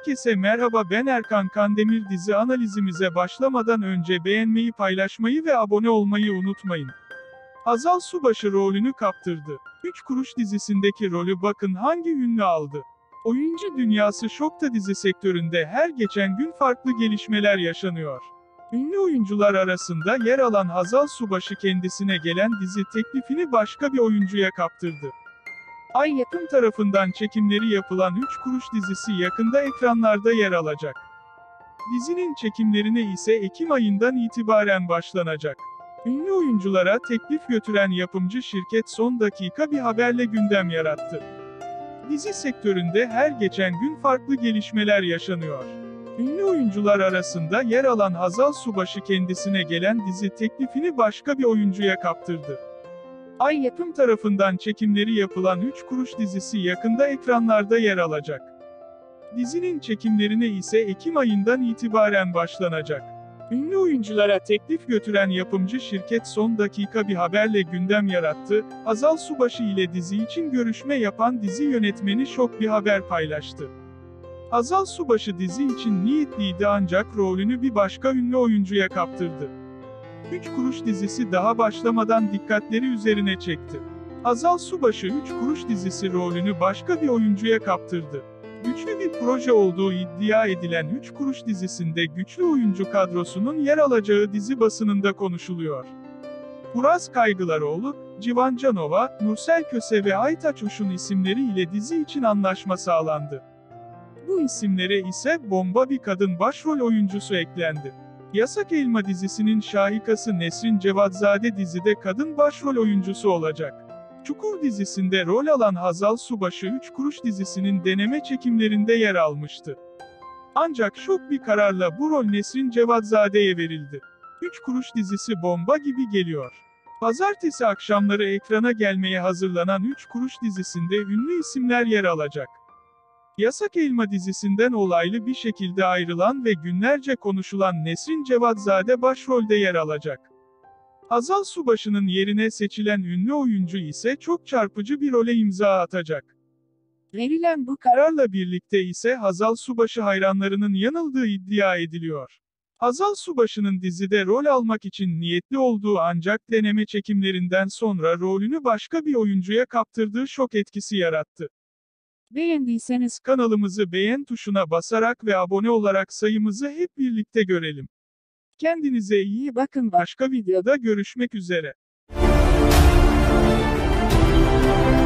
Herkese merhaba, ben Erkan Kandemir. Dizi analizimize başlamadan önce beğenmeyi, paylaşmayı ve abone olmayı unutmayın. Hazal Subaşı rolünü kaptırdı. 3 Kuruş dizisindeki rolü bakın hangi ünlü aldı. Oyuncu dünyası şokta, dizi sektöründe her geçen gün farklı gelişmeler yaşanıyor. Ünlü oyuncular arasında yer alan Hazal Subaşı kendisine gelen dizi teklifini başka bir oyuncuya kaptırdı. Ay Yapım tarafından çekimleri yapılan 3 Kuruş dizisi yakında ekranlarda yer alacak. Dizinin çekimlerine ise Ekim ayından itibaren başlanacak. Ünlü oyunculara teklif götüren yapımcı şirket son dakika bir haberle gündem yarattı. Dizi sektöründe her geçen gün farklı gelişmeler yaşanıyor. Ünlü oyuncular arasında yer alan Hazal Subaşı kendisine gelen dizi teklifini başka bir oyuncuya kaptırdı. Ay Yapım tarafından çekimleri yapılan 3 Kuruş dizisi yakında ekranlarda yer alacak. Dizinin çekimlerine ise Ekim ayından itibaren başlanacak. Ünlü oyunculara teklif götüren yapımcı şirket son dakika bir haberle gündem yarattı. Hazal Subaşı ile dizi için görüşme yapan dizi yönetmeni şok bir haber paylaştı. Hazal Subaşı dizi için niyetliydi ancak rolünü bir başka ünlü oyuncuya kaptırdı. 3 Kuruş dizisi daha başlamadan dikkatleri üzerine çekti. Hazal Subaşı 3 Kuruş dizisi rolünü başka bir oyuncuya kaptırdı. Güçlü bir proje olduğu iddia edilen 3 Kuruş dizisinde güçlü oyuncu kadrosunun yer alacağı dizi basınında konuşuluyor. Uraz Kaygılaroğlu, Civan Canova, Nursel Köse ve Aytaç Uşun isimleri ile dizi için anlaşma sağlandı. Bu isimlere ise bomba bir kadın başrol oyuncusu eklendi. Yasak Elma dizisinin şahikası Nesrin Cevatzade dizide kadın başrol oyuncusu olacak. Çukur dizisinde rol alan Hazal Subaşı 3 Kuruş dizisinin deneme çekimlerinde yer almıştı. Ancak şok bir kararla bu rol Nesrin Cevatzade'ye verildi. 3 Kuruş dizisi bomba gibi geliyor. Pazartesi akşamları ekrana gelmeye hazırlanan 3 Kuruş dizisinde ünlü isimler yer alacak. Yasak Elma dizisinden olaylı bir şekilde ayrılan ve günlerce konuşulan Nesrin Cevatzade başrolde yer alacak. Hazal Subaşı'nın yerine seçilen ünlü oyuncu ise çok çarpıcı bir role imza atacak. Verilen bu kararla birlikte ise Hazal Subaşı hayranlarının yanıldığı iddia ediliyor. Hazal Subaşı'nın dizide rol almak için niyetli olduğu ancak deneme çekimlerinden sonra rolünü başka bir oyuncuya kaptırdığı şok etkisi yarattı. Beğendiyseniz kanalımızı beğen tuşuna basarak ve abone olarak sayımızı hep birlikte görelim. Kendinize iyi bakın, başka videoda görüşmek üzere.